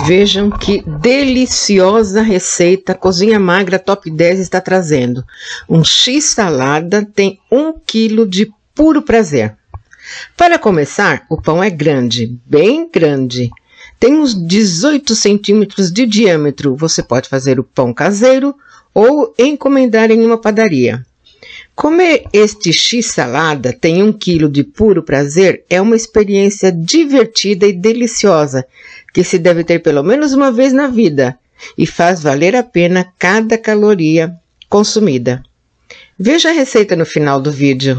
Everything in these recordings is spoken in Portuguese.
Vejam que deliciosa receita Cozinha Magra Top 10 está trazendo. Um X-salada tem 1 kg de puro prazer. Para começar, o pão é grande, bem grande. Tem uns 18 centímetros de diâmetro. Você pode fazer o pão caseiro ou encomendar em uma padaria. Comer este X-salada tem 1 kg de puro prazer é uma experiência divertida e deliciosa, que se deve ter pelo menos uma vez na vida e faz valer a pena cada caloria consumida. Veja a receita no final do vídeo.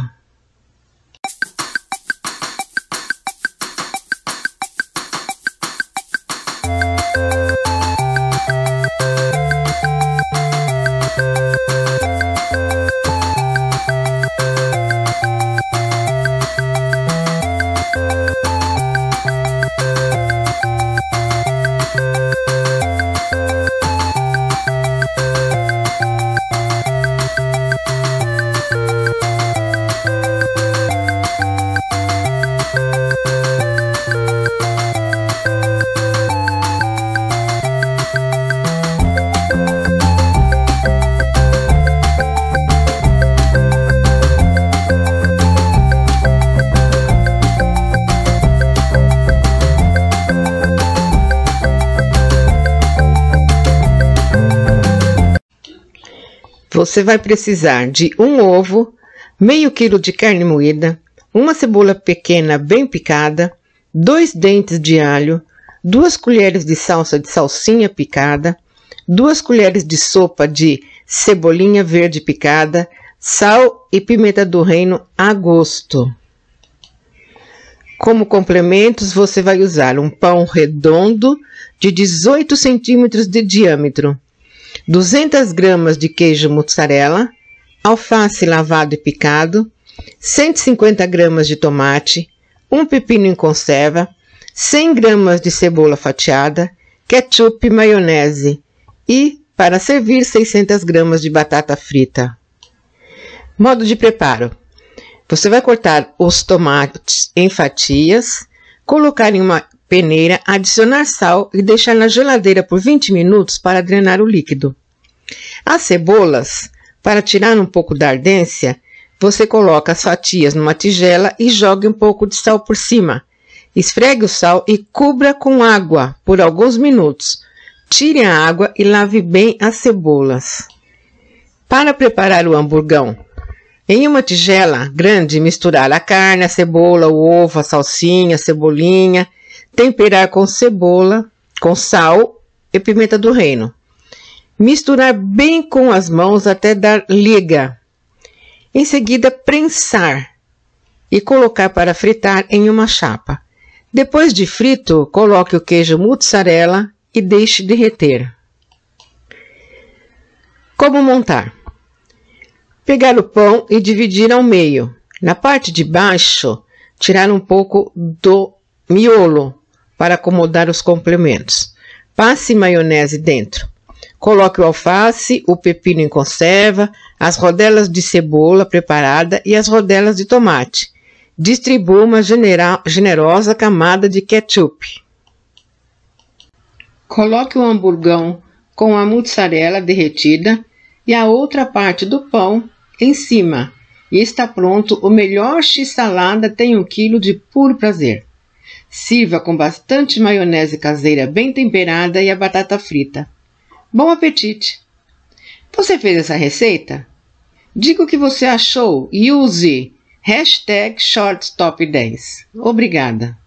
Você vai precisar de 1 ovo, meio quilo de carne moída, uma cebola pequena bem picada, 2 dentes de alho, 2 colheres de salsa de salsinha picada, 2 colheres de sopa de cebolinha verde picada, sal e pimenta do reino a gosto. Como complementos, você vai usar um pão redondo de 18 centímetros de diâmetro, 200 gramas de queijo mussarela, alface lavado e picado, 150 gramas de tomate, um pepino em conserva, 100 gramas de cebola fatiada, ketchup e maionese e, para servir, 600 gramas de batata frita. Modo de preparo. Você vai cortar os tomates em fatias, colocar em uma peneira, adicionar sal e deixar na geladeira por 20 minutos para drenar o líquido. As cebolas, para tirar um pouco da ardência, você coloca as fatias numa tigela e joga um pouco de sal por cima. Esfregue o sal e cubra com água por alguns minutos. Tire a água e lave bem as cebolas. Para preparar o hamburgão, em uma tigela grande, misturar a carne, a cebola, o ovo, a salsinha, a cebolinha, temperar com cebola, com sal e pimenta do reino. Misturar bem com as mãos até dar liga. Em seguida, prensar e colocar para fritar em uma chapa. Depois de frito, coloque o queijo mussarela e deixe derreter. Como montar? Pegar o pão e dividir ao meio. Na parte de baixo, tirar um pouco do miolo para acomodar os complementos. Passe maionese dentro. Coloque o alface, o pepino em conserva, as rodelas de cebola preparada e as rodelas de tomate. Distribua uma generosa camada de ketchup. Coloque o hamburgão com a mussarela derretida e a outra parte do pão em cima. E está pronto o melhor X-salada tem 1 kg de puro prazer. Sirva com bastante maionese caseira bem temperada e a batata frita. Bom apetite! Você fez essa receita? Diga o que você achou e use #ShortsTop10. Obrigada!